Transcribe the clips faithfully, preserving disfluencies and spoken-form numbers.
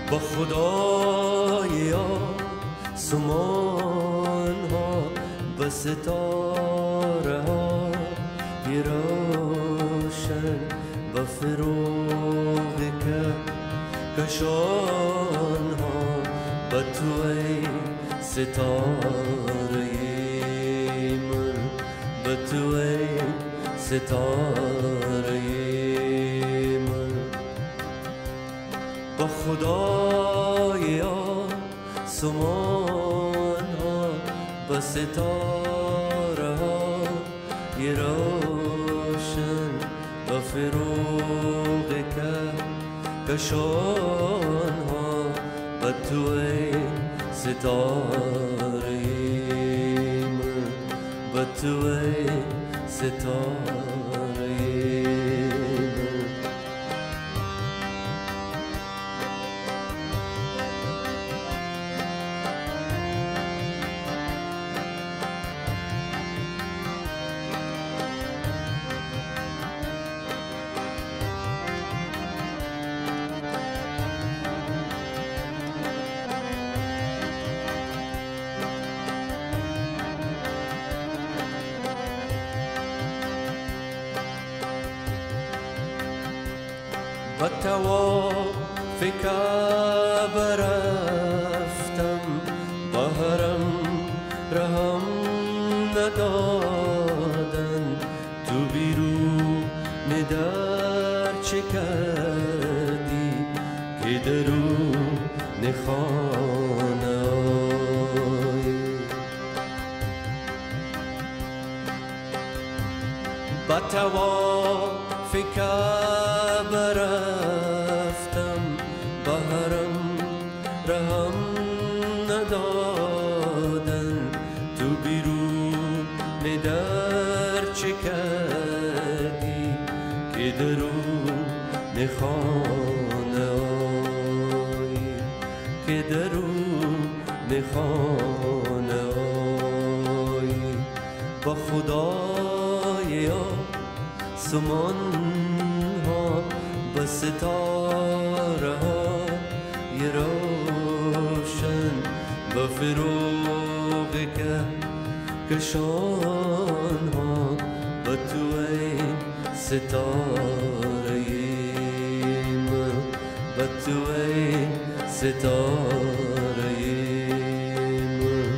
با خدای آسمان ها و ستاره ها روشن و فروغ کهکشان ها و تو ای ستاره من و تو ای ستاره من با خدای آسمان ها و ستاره ها روشن و فروغ کهکشان ها و تو ای ستاره من و تو ای ستاره من و طواف کعبه رفتم با حرم رهم ندادن تو بیرون در چه کردی که درون خانه آیی با طواف کعبه رفتم با حرم رهم ندادن تو بیرون در چه کردی که درون خانه آیی که درون خانه آیی با خدای آسمان ها و ستاره ها روشن و فروغ کهکشان ها و تو ای ستاره من و تو ای ستاره من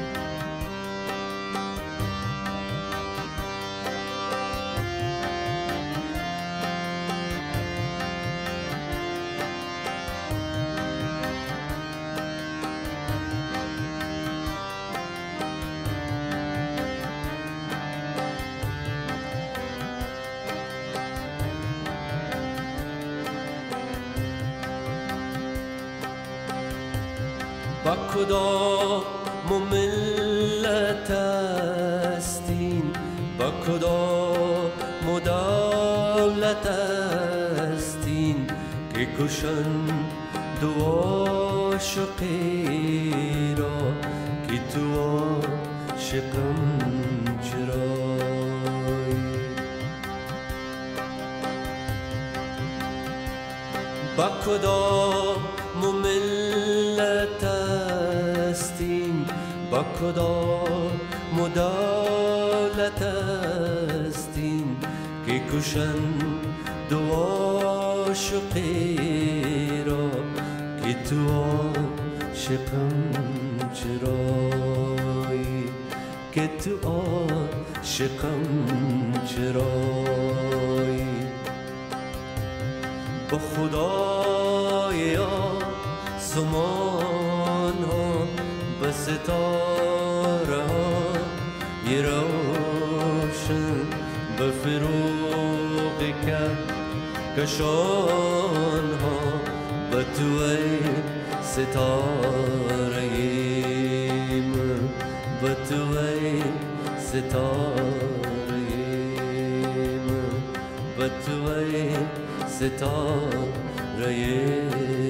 با کدام ملت استین با کدام دولت استین که کشن دو عاشقی را که تو عاشقم چرایی با کدام ملت استین با کدام دولت استین که کشن دو عاشقی را که تو عاشقم چرایی که تو عاشقم چرایی با خدای آسمان ها و ستاره ها روشن و فروغ کهکشان ها و تو ای ستاره من و تو ای ستاره من و تو ای ستاره